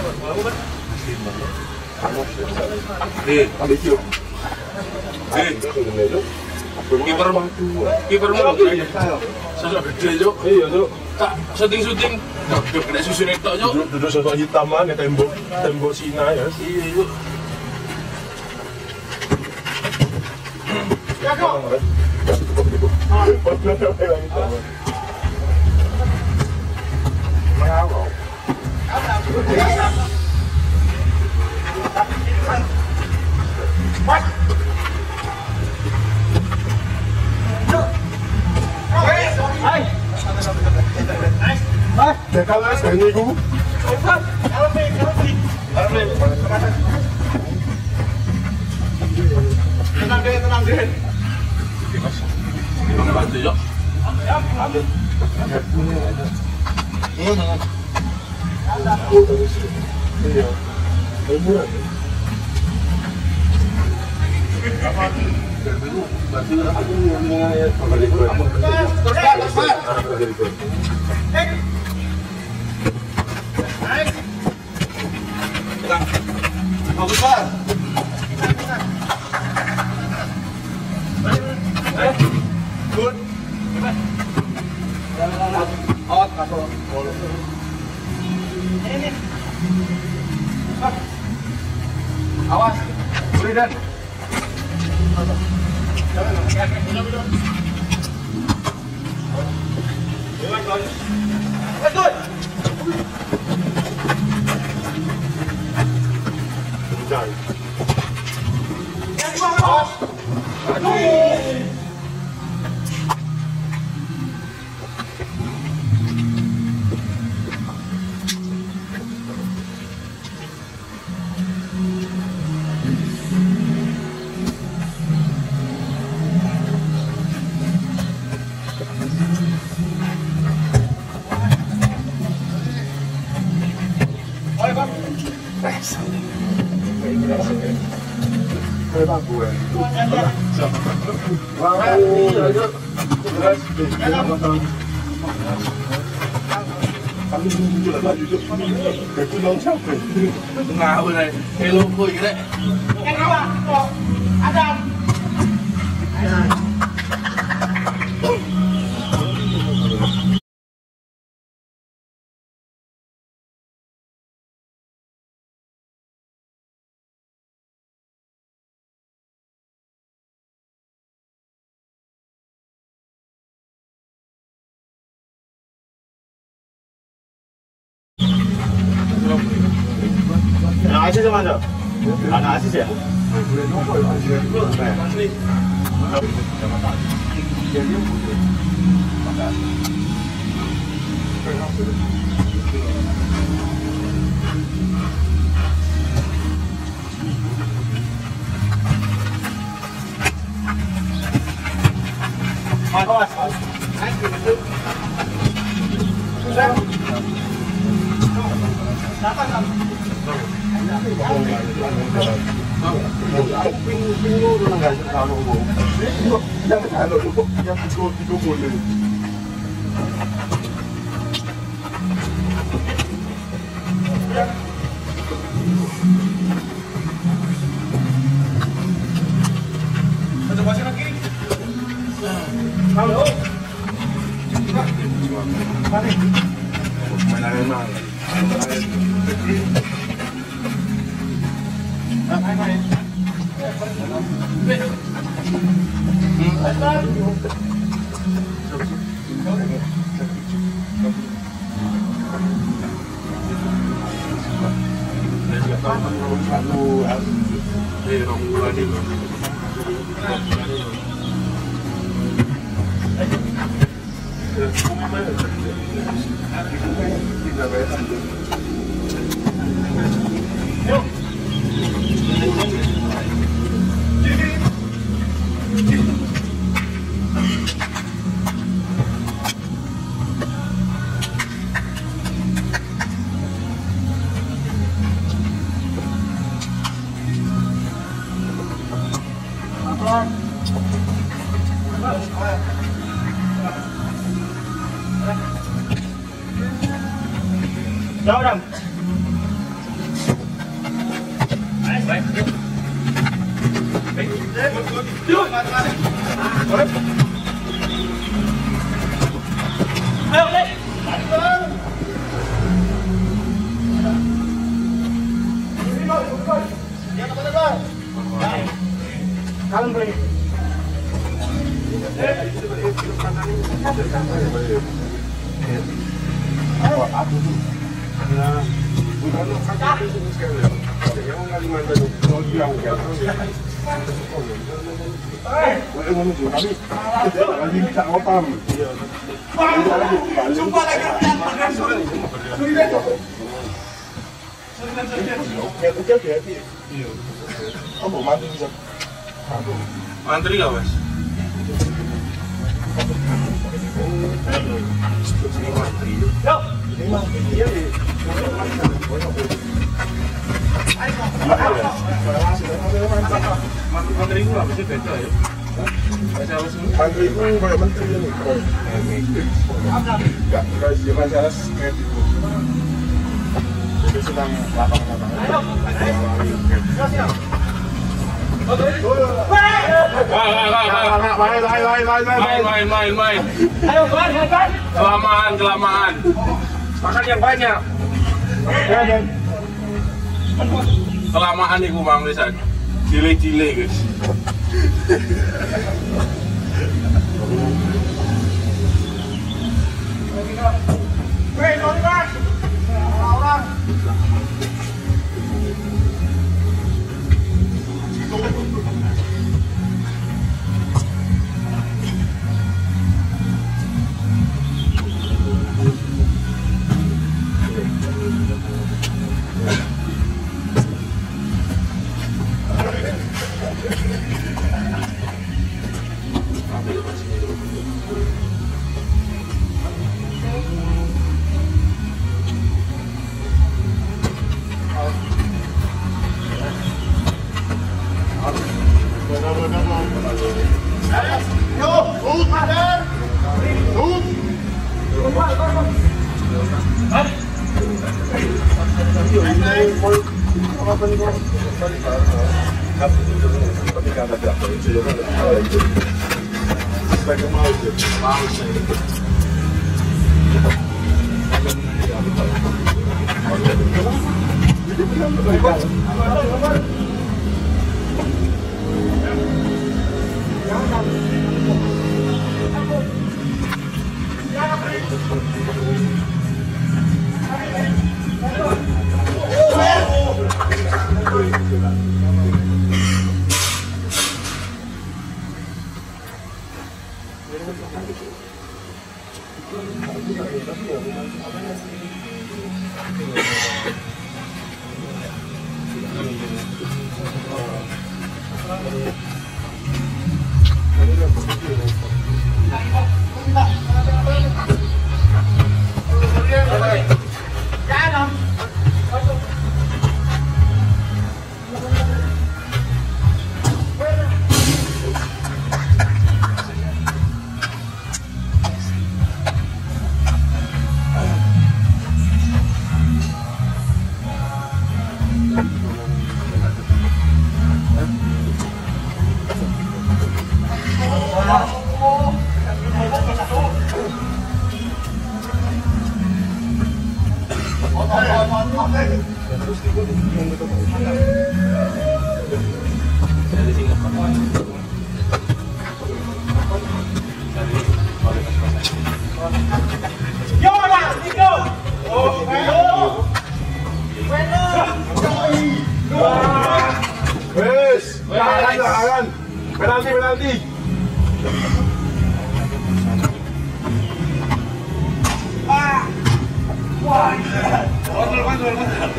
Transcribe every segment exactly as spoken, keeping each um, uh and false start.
Nih, kiper kiper mau sosok gede yuk. Iya yuk. Tak syuting syuting. Udah kena susu netok yuk. Duduk sosok hitaman ya tembok tembok Cina ya. Iya yuk. Ya kok. Dekal wis ben niku. Tenang deh, tenang deh. Gimana bantu yuk? Ambil. Iya. Iya. Awas, beri dan. Ngawur này, hello vui cái đấy. Em các bạn, Adam. Anak asis mana? Anak asis ya? Mas, mas. Halo. Mainan mana? Đâu đầm. Ayo, Lek. Kalem, Bre. Sumpah lagi Antri gak mas? Menteri itu apa sih beda ya? Menteri itu kayak menteri ini. Enggak, enggak masalah kayak gitu. Itu sedang lapang-lapang. Main, main, main, main, Main, main, main, main. Ayo, keluar, keluar. Kelamaan, kelamaan. Makan yang banyak. Kelamaan iku Mang Lisan. Cile-cile guys. Weh, sorry, Mas. Orang. Yo lah, Niko. Oh, ayo. Wes, jangan, jangan. Penalti, penalti. Ah. Wah. Kontrol, kontrol,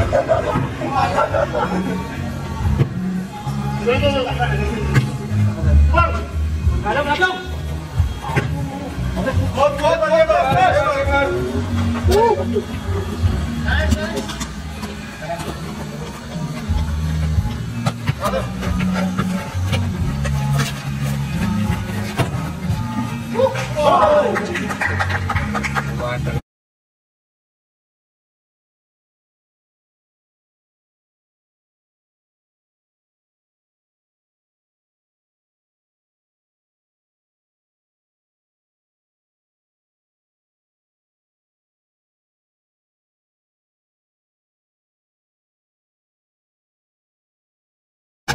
kontrol. Kadang, kadang. Hot, hot, hot, hot.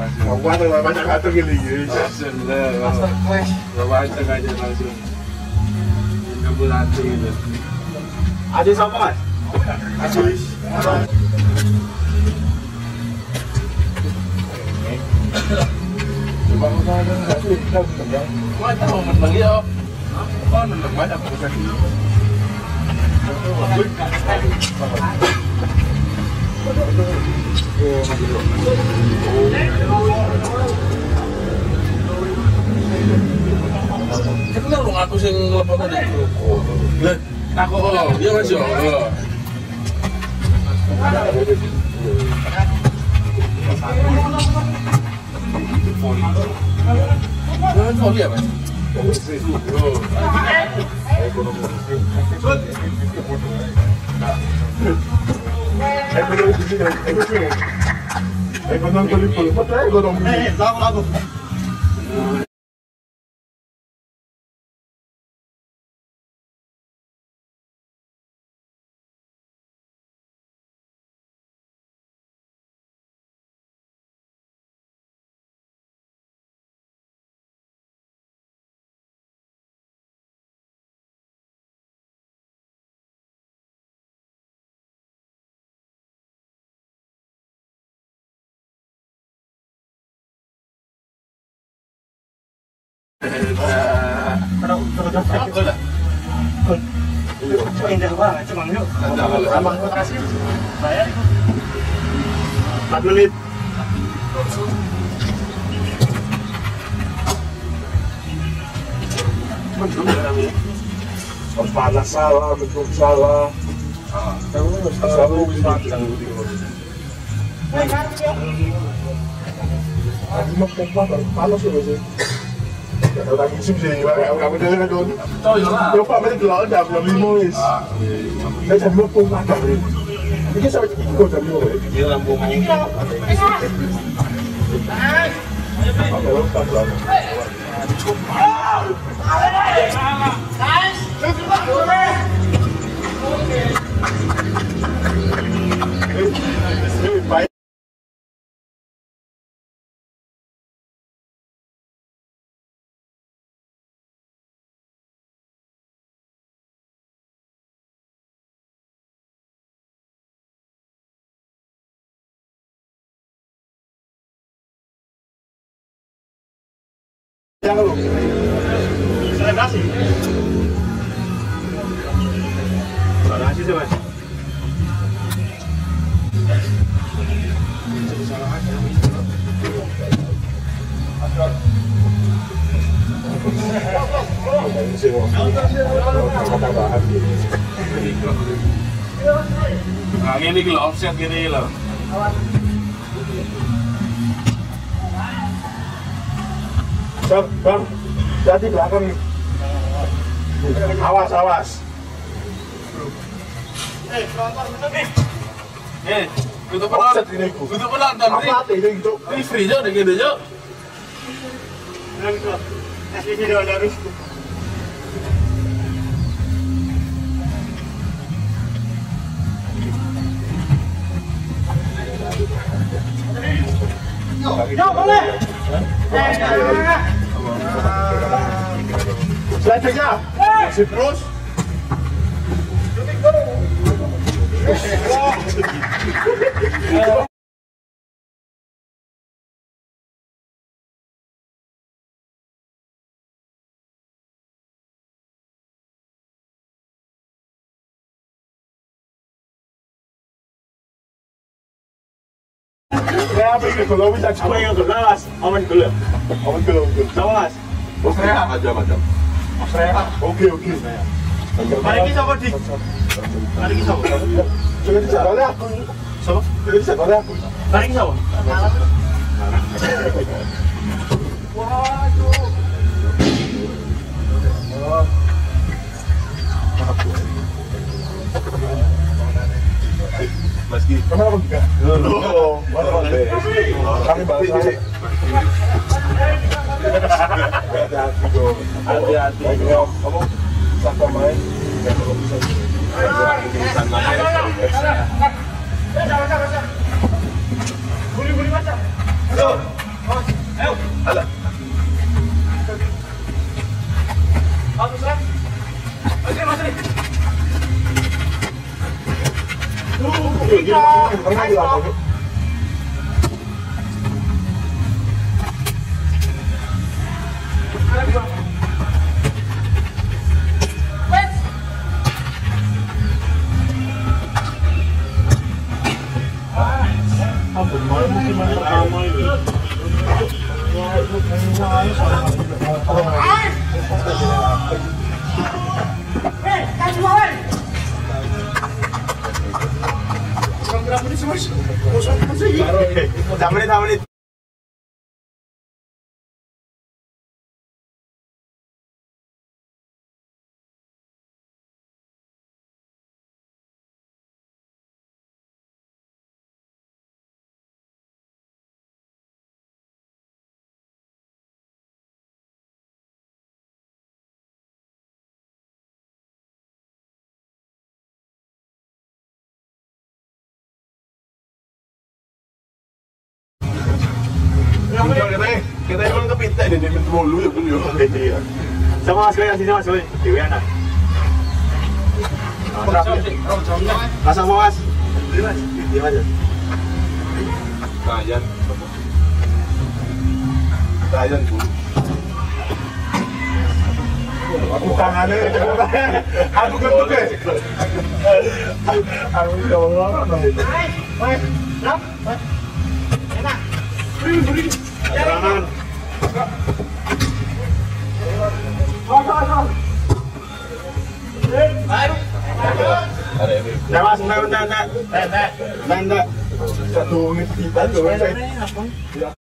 Kamu ada banyak ngatur gini guys. Langsung lah. Bawa aja aja langsung. Kamu latih gitu. Ada siapa mas? Asis. Coba kau ada nggak sih kita menang? Mana tahu menang ya? Kau menang banyak bukan? Kenal dong aku sing lepas tadi. Lah, aku oh, dia masih oh. Jangan volley ya, Mas? Oh. Ekonomi ekonomi ekonomi pelipul, betul ekonomi. Eh, lagu lagu. Indah banget, cuma yuk. Abang kau kasih. Bayar. empat menit. Harus panas salah, bentuk salah. Kamu harus selalu bisa. Aku mau pompa panas ya sih. Kalau tak musim sih, kamu dah kan don. Tahu je lah. Lupa macam tu lah, dah belum lima wis. Saya cakap mau pompa dah. Ini saya ikut dah lima wis. Dia lampu mau. Kalau tak lah. Baik. Jangan lu. Selebrasi. Selebrasi sih mas. Nah, ini kalau offset gini loh. Bang, bang, jadi belakang. Awas, awas. Eh, pelontar bener nih. Eh, kutu penonton. Offset ini ku. Kutu penonton Apa nih. hati ini gitu? Ini free jo, deh jo. Bilang gitu. S P C doang harus. Yo, boleh. Selanjutnya, masih terus. Ya, apa ini kalau bisa Apa yang untuk lawas? Aman dulu. Aman dulu, aman dulu. Lawas. Bos rehat aja macam. Bos rehat. Oke, oke. Mari kita bodi. Mari kita. Jangan dijaga oleh aku. Siapa? Jangan dijaga oleh aku. Mari kita. Meski kenapa enggak? Oh, mana deh? Kami bahasa. Hati-hati dong. Hati-hati. Kamu bisa main. Kalau bisa. Buli-buli macam. Ayo. Ala. Bagus lah. Oke, Mas Ri. Kita pernah di apa? Apa mau mungkin pertama ini? Eh, kan dua wen. Berapa menit sih, Mas? Kosong sih. Satu menit, satu menit. Kita kita emang kepita deh di pintu bolu ya pun ya. Sama Mas Boy, sini Mas Boy. Dewi anak. Masa mau mas? Beli Mas. Iya mas. Kayan. Kayan bu. Aku tangannya, aku ketuk ya. Aku jawab. Mas, lap. Enak. Beri, beri. Jangan. Ya mas, enggak, enggak, enggak. Enggak, enggak. Satu menit kita tuh. Ya.